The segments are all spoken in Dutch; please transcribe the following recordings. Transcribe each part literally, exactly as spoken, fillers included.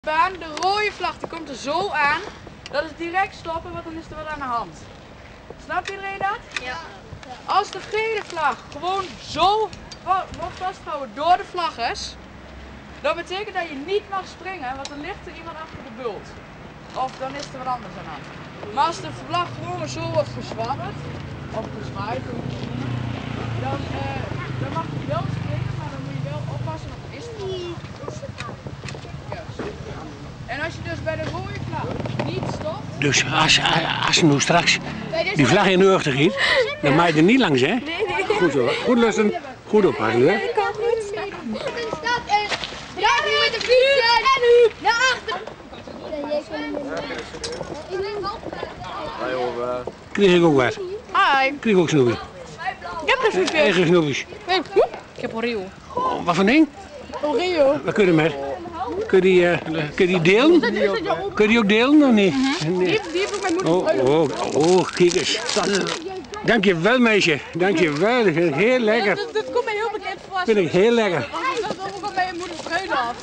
Baan, de rode vlag die komt er zo aan, dat is direct stoppen, want dan is er wat aan de hand. Snapt iedereen dat? Ja. Als de gele vlag gewoon zo wordt vastgehouden door de vlaggers, dat betekent dat je niet mag springen, want dan ligt er iemand achter de bult. Of dan is er wat anders aan de hand. Maar als de vlag gewoon zo wordt gezwabberd, of gezwaaid, dan, uh, dan mag je wel springen, maar dan moet je wel oppassen, want dan is er wat aan de hand. En als je dus bij de rode vlag niet stopt... Dus als, als je nu straks die vlag in de lucht giet, dan maak je er niet langs, hè? Nee, nee. Goed zo, goed lusten, goed oppassen, hè? Ik kan niet staan. Er staat een draag nu met de fiets en nu naar achter. Kreeg ik ook wat? Hi. Ik kreeg ook snoepjes. Ik heb er snoepjes. Eigen snoepjes. Ik heb Oreo. Oh, wat voor ding? Oreo. Wat kun je met? Kun je die, uh, kun je die delen? Kun je die ook delen of niet? Nee. Die, die heb ik mijn moeder Oh, oh, oh, kijk eens. Dank je wel, meisje. Dank je wel. Dat vind ik heel lekker. Dat, dat komt mij heel bekend voor. Dat vind ik heel lekker. Dat komt ook bij je moeder vreugde af.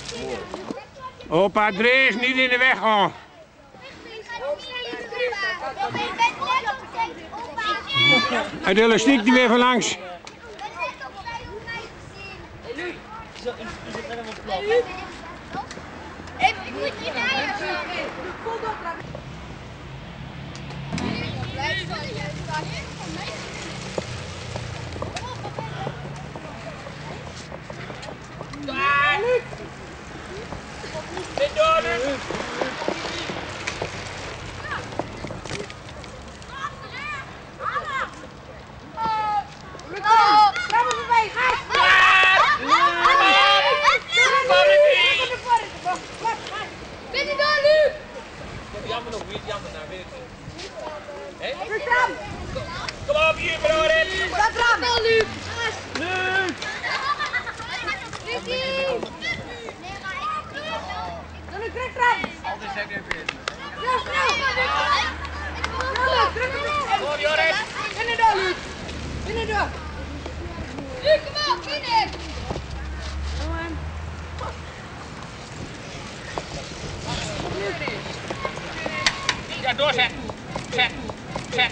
Opa Drees, niet in de weg gaan. Uit de elastiek die weer van langs. Ik moet niet rijden. Jammer nog, wie is jammer nou, weet ik niet. Hé? Kom op hier, broer! Dat raam! Luc! Luc! Lucie! Dan een krek raam! Altijd zeg ik even. Snel, snel! Kom op, Joris! Binnen door, Luc! Binnen door! Luc, kom op, binnen! Ja, doorzet! Zet! Zet!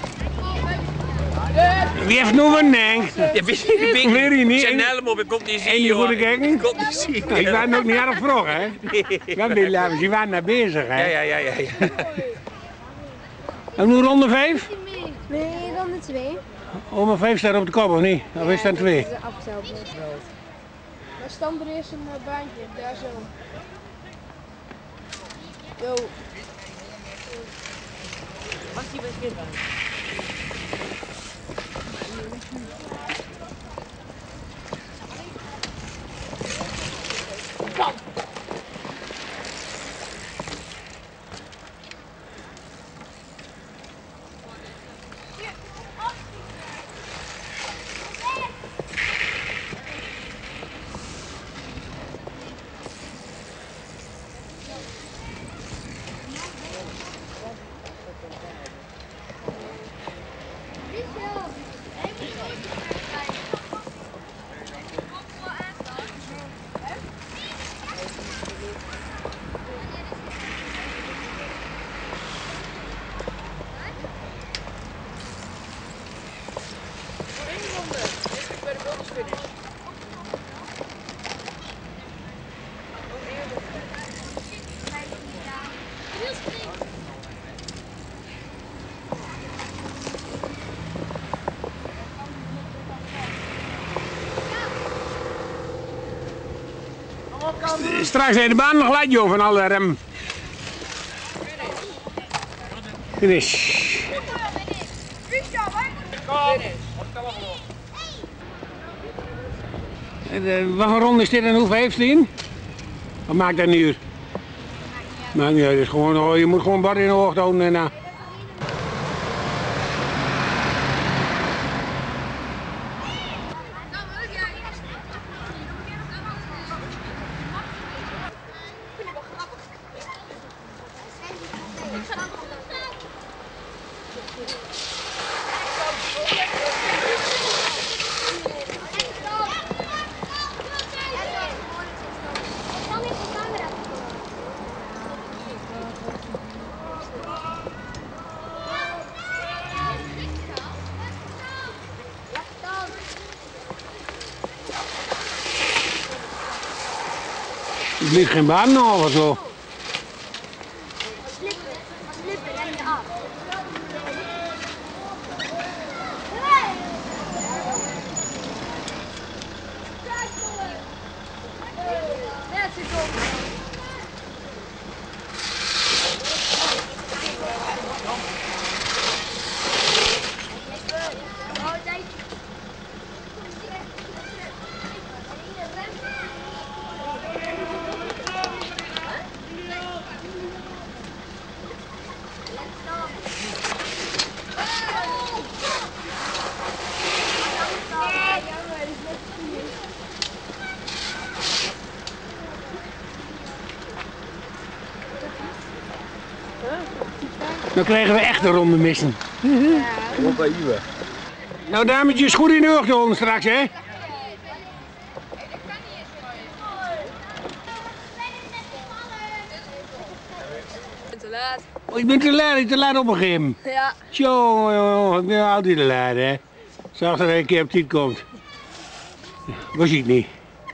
Wie heeft nu een ding? Je weet niet, Ik weet het niet. Zet een helm op, ik kom niet zien. En je goede kijken? Ik kom niet zien. Ik ben ook niet erg vroeg, hè? Ik ben niet laat, ze waren naar bezig, hè? Ja, ja, ja, ja. En nu ronde vijf? Nee, dan de twee. Oh, maar vijf staat op de kop, of niet? Of is dat twee? De aftelbeurt. Daar staat er eerst een uh, baantje, daar zo. Yo. Mag die bij het Kom! Straks zijn de baan nog glad, joh, van alle rem. Finish. Wat voor ronde is dit en hoe vijftien? Wat maakt dat een uur? Maakt niet uit, het is gewoon, je moet gewoon bord in de hoogte houden en uh, Het ligt geen baan nog of zo. Slippen, slippen, ren je af. Net zo goed. Dan krijgen we echt een ronde missen. Op bij Iwe. Nou dametjes, goed in de ochtend straks hè. Te laat. Oh, ik ben te laat, ik ben te laat op een gegeven. Ja. Tjonge, jongen, ik ben altijd te laat hè. Zorg dat hij een keer op tijd komt. Was ik niet.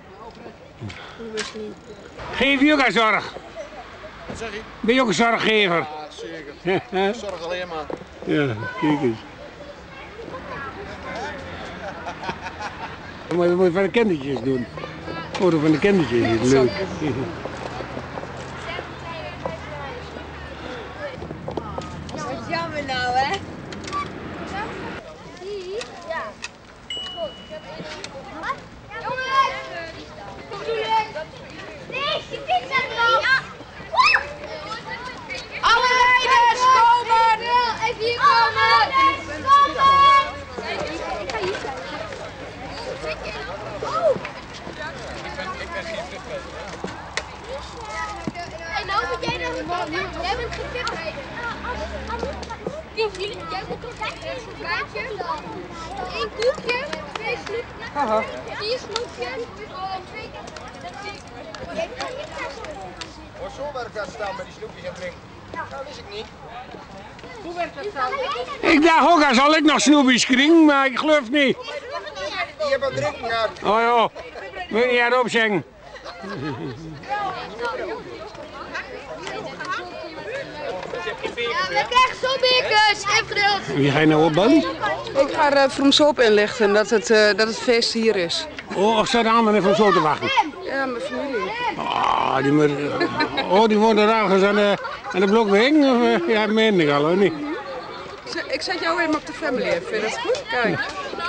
Geef je ook aan zorg? Wat zeg je? Ben je ook een zorggever? Ja, zeker. Ik zorg alleen maar. Ja, kijk eens. Maar dat moet je van de kindertjes doen. Foto van de kindertjes is leuk. Wat jammer nou hè. Ja. Goed, ik heb één. Wat? Jongens! Kom doen! Nee, je pizza erop! Alle rijders komen! Even hier komen! Komen! Ik ga hier zijn. Hey, nou moet jij dan jij bent gefipt. Jullie, jij moet een kaartje. Eén koekje, twee snoepjes, vier snoepjes, twee Maar zo werkt dat staan met die snoepjes en drinken. Dat wist ik niet. Hoe werkt dat dan? Ik dacht ook, als zal ik nog snoepjes kring, maar ik geloof niet. Je hebt wat drinken gehad. Oh joh, wil je niet erop zeggen? Ja, we krijgen zo bekers. Even Wie ga je nou opbellen? Ik ga er voor zo op inlichten dat het, uh, dat het feest hier is. Oh, of staat de anderen even zo te wachten? Ja, mijn familie. Ah, die, moet, oh, die worden ergens aan de, aan de blokweg? Of, uh, ja, meen ik al hoor, niet? Ik zet jou even op de family. Vind je dat goed? Kijk.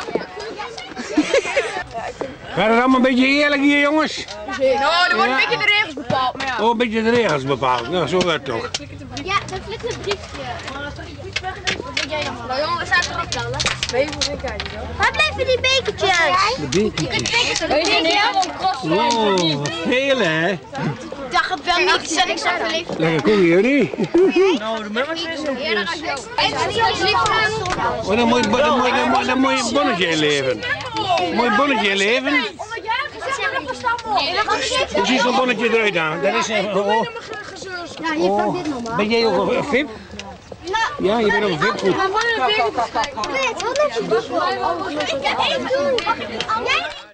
Gaat het allemaal een beetje eerlijk hier, jongens? Nou, er worden een beetje de regels bepaald, maar ja. Oh, een beetje de regels bepaald. Nou, zo werd het toch. Ja, dat flikt een briefje. Maar als er iets wegneemt, wat wil jij dan? Nou jongen, we staan erop tellen. Waar blijven die bekertjes? De bekertjes. Weet je niet? Oh, wat veel hè? Ik dacht het wel niet, zet ik zo verliefd. Lekker koekje, hoor niet? Eerder als jou. En dan is lief. Oh, dan moet je, dan moet je, dan moet je, dan moet je een bonnetje inleveren. Moet je een bonnetje inleveren? Hoe ziet zo'n bonnetje eruit aan? Dat is een... Oh, Ja, hier pak dit nog maar. ben jij ook een V I P? Ja, je bent ook een V I P. Goed. Nee, het wil netjes doen. Ik heb één doen. Mag ik niet?